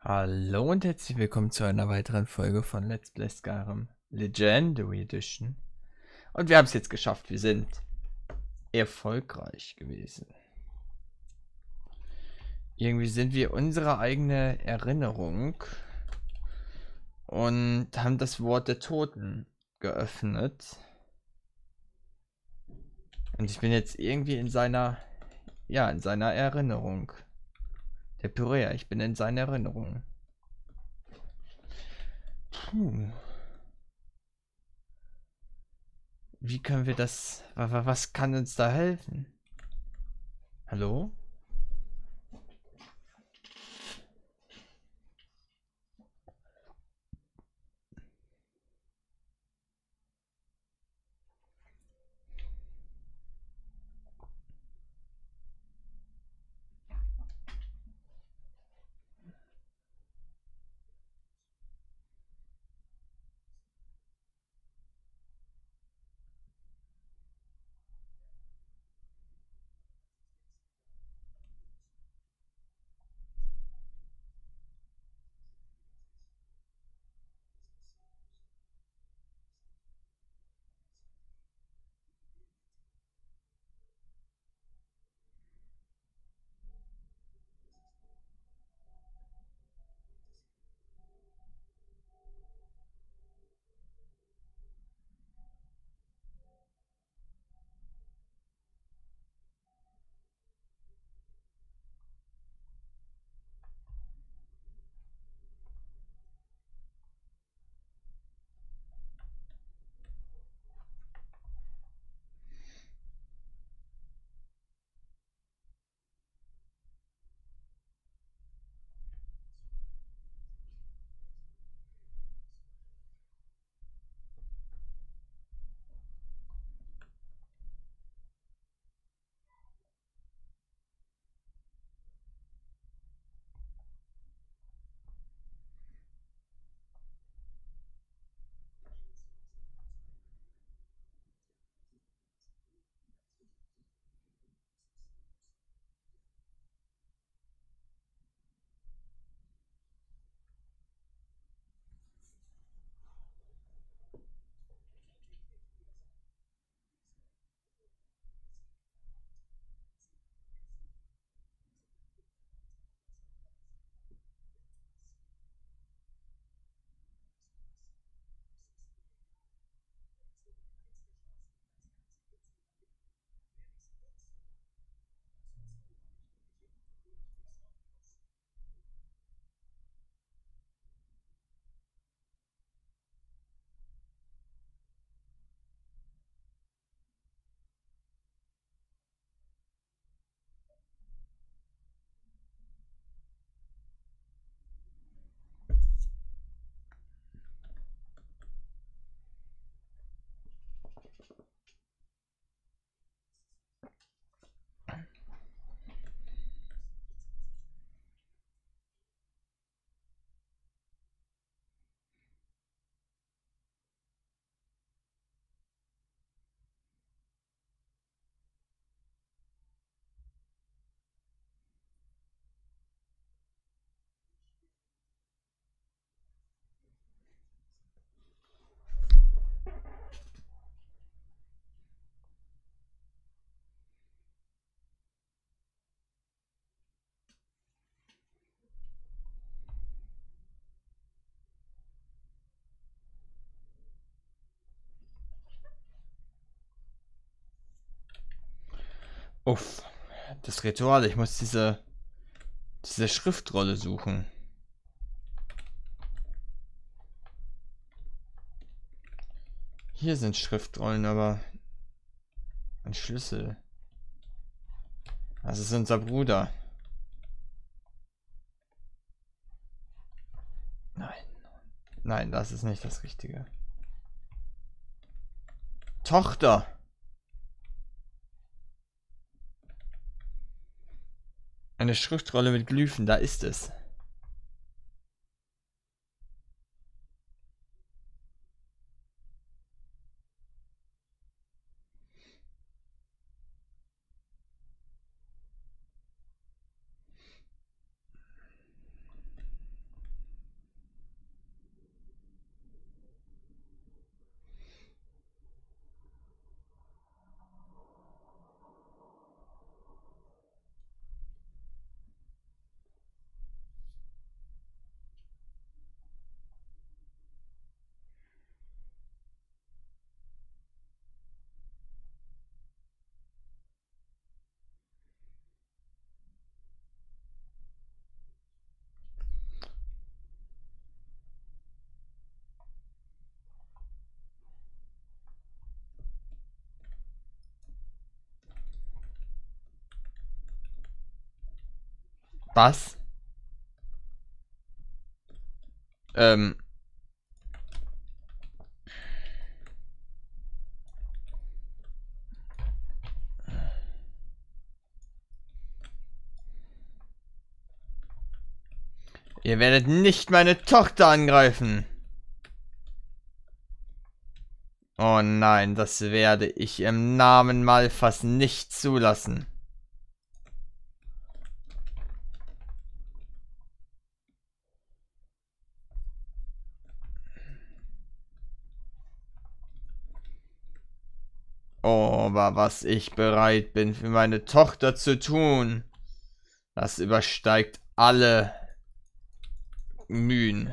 Hallo und herzlich willkommen zu einer weiteren Folge von Let's Play Skyrim Legendary Edition. Und wir haben es jetzt geschafft, wir sind erfolgreich gewesen. Irgendwie sind wir unsere eigene Erinnerung und haben das Wort der Toten geöffnet. Und ich bin jetzt irgendwie in seiner Erinnerung. Der Pyrea, ich bin in seiner Erinnerung. Puh. Wie können wir das... Was kann uns da helfen? Hallo? Uff, das Ritual, ich muss diese Schriftrolle suchen. Hier sind Schriftrollen, aber ein Schlüssel. Das ist unser Bruder. Nein, nein, das ist nicht das Richtige. Tochter! Eine Schriftrolle mit Glyphen, da ist es. Was? Ihr werdet nicht meine Tochter angreifen. Oh nein, das werde ich im Namen Malphas nicht zulassen. Oh, aber was ich bereit bin für meine Tochter zu tun, das übersteigt alle Mühen.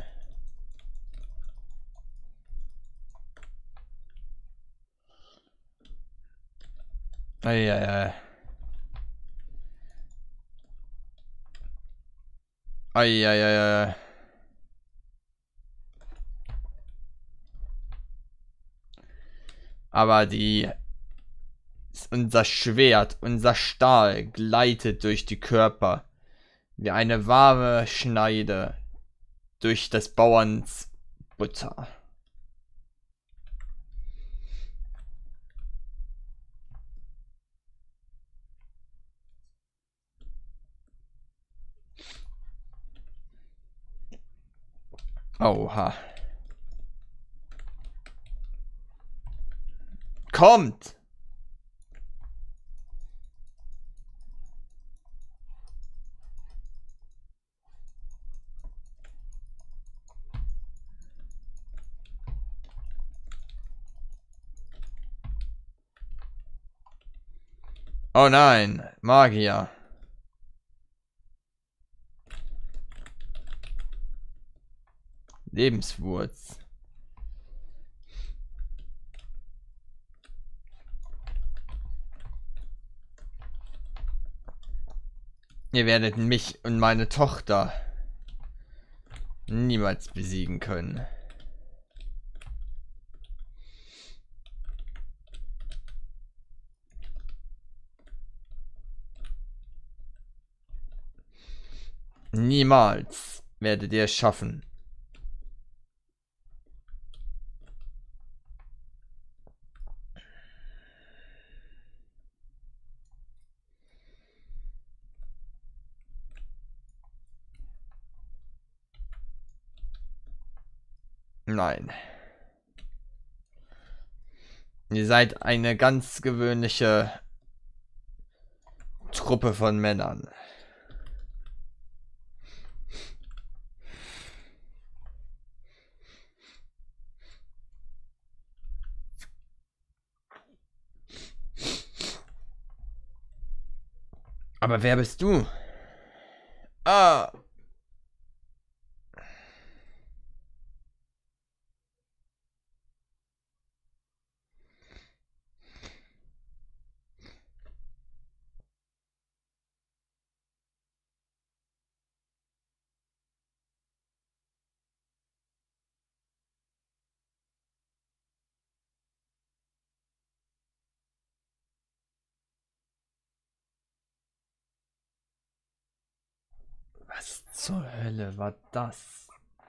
Eieiei. Eieiei. Aber unser Schwert, unser Stahl gleitet durch die Körper wie eine warme Schneide durch des Bauerns Butter. Oha. Kommt! Oh nein, Magier. Lebenswurz. Ihr werdet mich und meine Tochter niemals besiegen können. Niemals werdet ihr es schaffen. Nein. Ihr seid eine ganz gewöhnliche Truppe von Männern. Aber wer bist du? Ah. Was zur Hölle war das?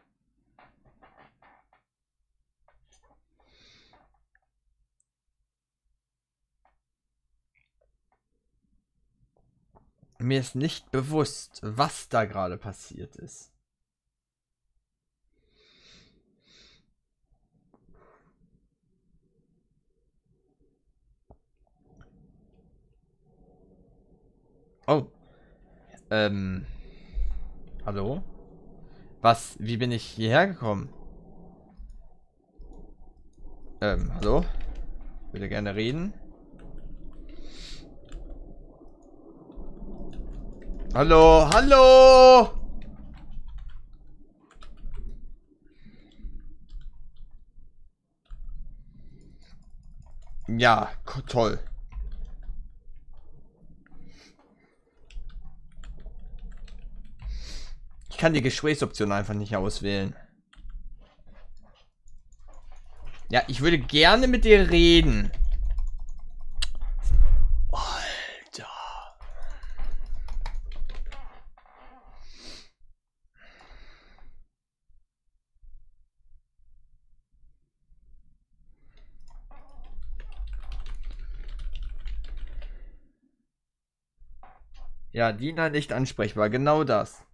Mir ist nicht bewusst, was da gerade passiert ist. Oh. Hallo? Was? Wie bin ich hierher gekommen? Hallo? Würde gerne reden. Hallo, hallo! Ja, toll. Ich kann die Gesprächsoption einfach nicht auswählen. Ja, ich würde gerne mit dir reden. Alter. Ja, Diener nicht ansprechbar, genau das.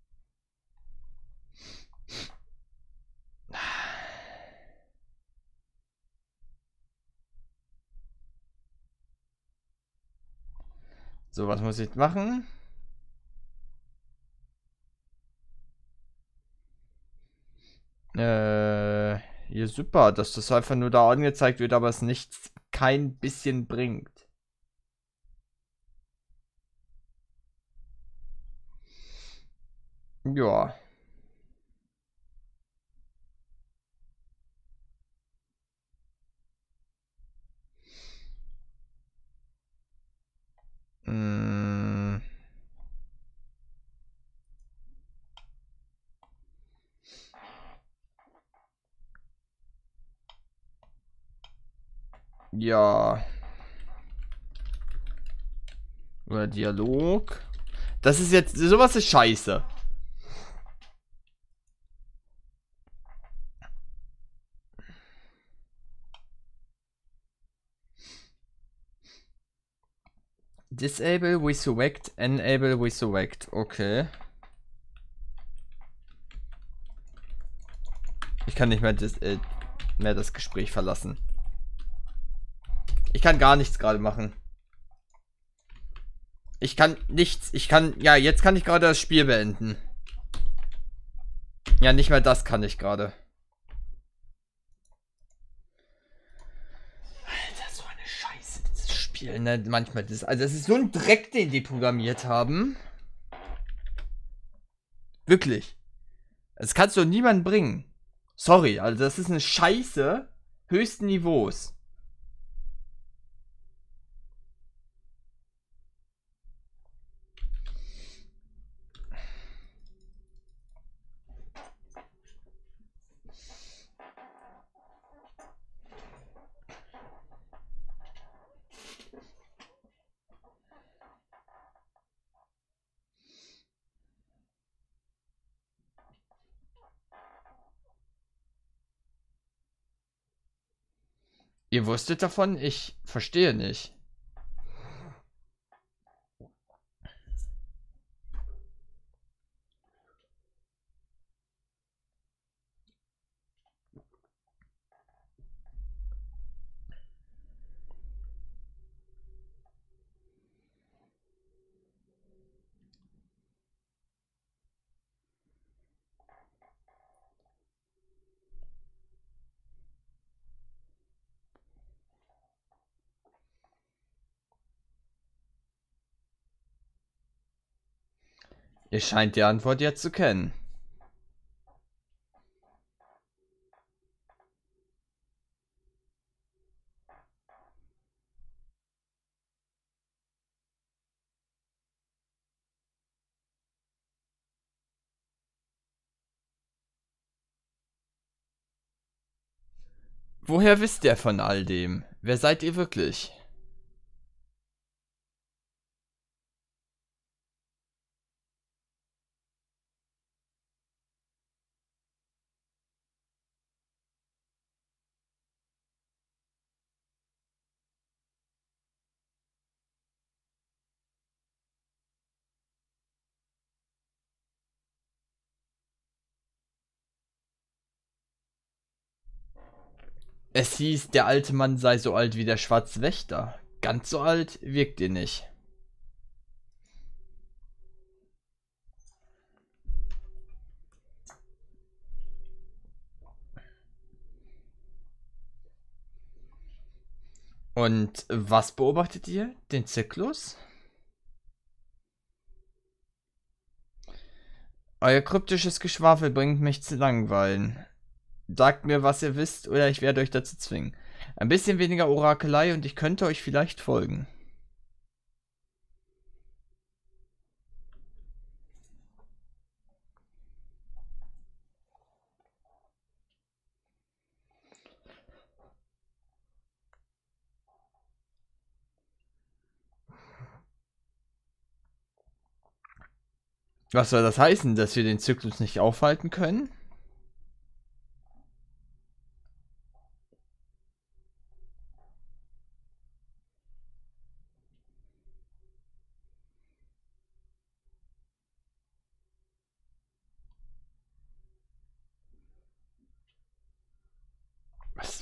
So, was muss ich machen? Ja, super, dass das einfach nur da angezeigt wird, aber es nichts, kein bisschen bringt. Ja. Mm, ja. Oder Dialog. Das ist jetzt, sowas ist scheiße. Disable with select, enable with select. Okay. Ich kann nicht mehr mehr das Gespräch verlassen. Ich kann gar nichts gerade machen. Ich kann nichts. Ich kann. Ja, jetzt kann ich gerade das Spiel beenden. Ja, nicht mal das kann ich gerade. Alter, so eine Scheiße, dieses Spiel, ne? Manchmal das. Also, das ist so ein Dreck, den die programmiert haben. Wirklich. Das kannst du niemandem bringen. Sorry, also das ist eine Scheiße höchsten Niveaus. Ihr wusstet davon? Ich verstehe nicht. Ihr scheint die Antwort jetzt zu kennen. Woher wisst ihr von all dem? Wer seid ihr wirklich? Es hieß, der alte Mann sei so alt wie der schwarze Wächter. Ganz so alt wirkt ihr nicht. Und was beobachtet ihr? Den Zyklus? Euer kryptisches Geschwafel bringt mich zu langweilen. Sagt mir, was ihr wisst, oder ich werde euch dazu zwingen. Ein bisschen weniger Orakelei und ich könnte euch vielleicht folgen. Was soll das heißen, dass wir den Zyklus nicht aufhalten können?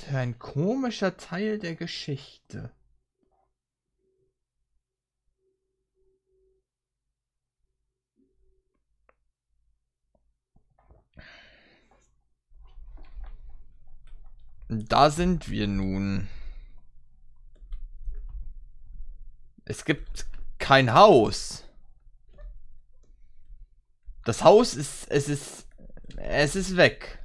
für ein komischer Teil der Geschichte? Da sind wir nun. Es gibt kein Haus. Das Haus ist, es ist weg.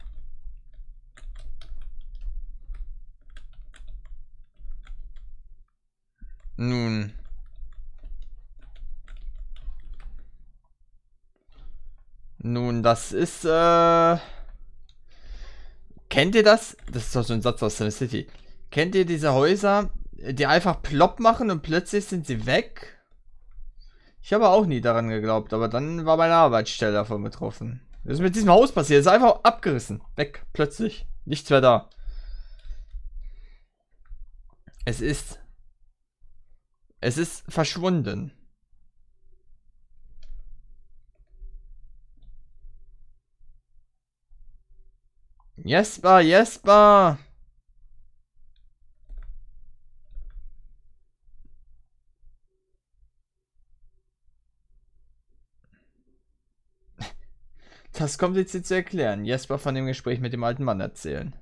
Nun. Nun, das ist, kennt ihr das? Das ist doch so ein Satz aus SimCity. Kennt ihr diese Häuser, die einfach plopp machen und plötzlich sind sie weg? Ich habe auch nie daran geglaubt, aber dann war meine Arbeitsstelle davon betroffen. Das ist mit diesem Haus passiert. Es ist einfach abgerissen. Weg, plötzlich. Nichts mehr da. Es ist verschwunden. Jesper, Jesper! Das kommt jetzt zu erklären. Jesper von dem Gespräch mit dem alten Mann erzählen.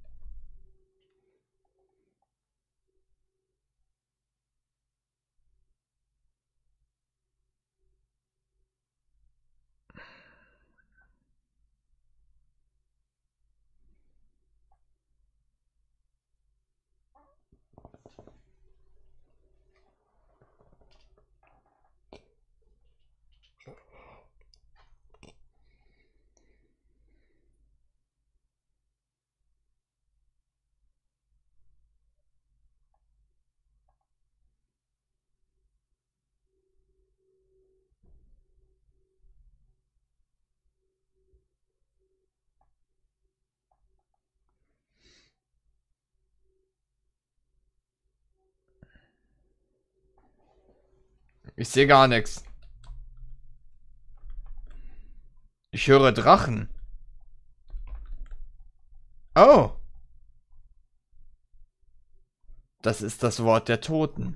Ich sehe gar nichts. Ich höre Drachen. Oh. Das ist das Wort der Toten.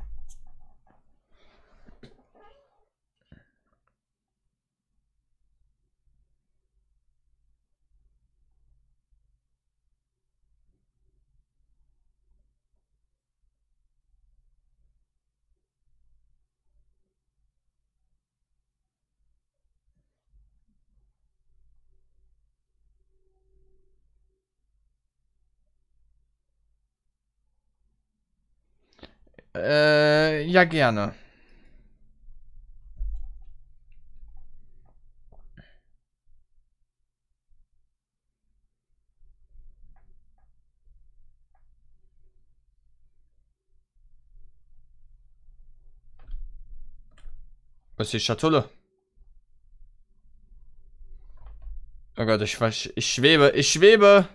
Ja, gerne. Was ist die Schatulle? Oh Gott, ich schwebe, ich schwebe!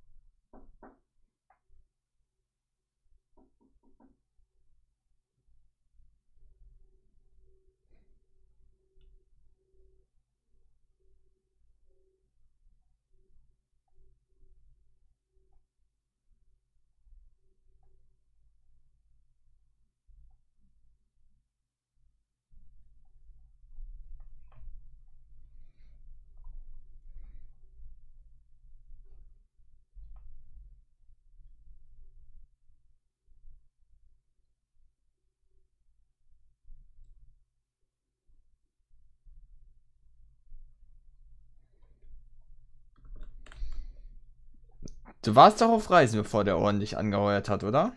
Du warst doch auf Reisen, bevor der Orden dich angeheuert hat, oder?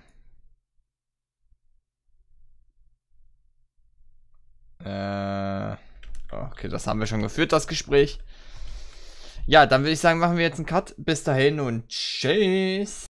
Okay, das haben wir schon geführt, das Gespräch. Ja, dann würde ich sagen, machen wir jetzt einen Cut. Bis dahin und tschüss.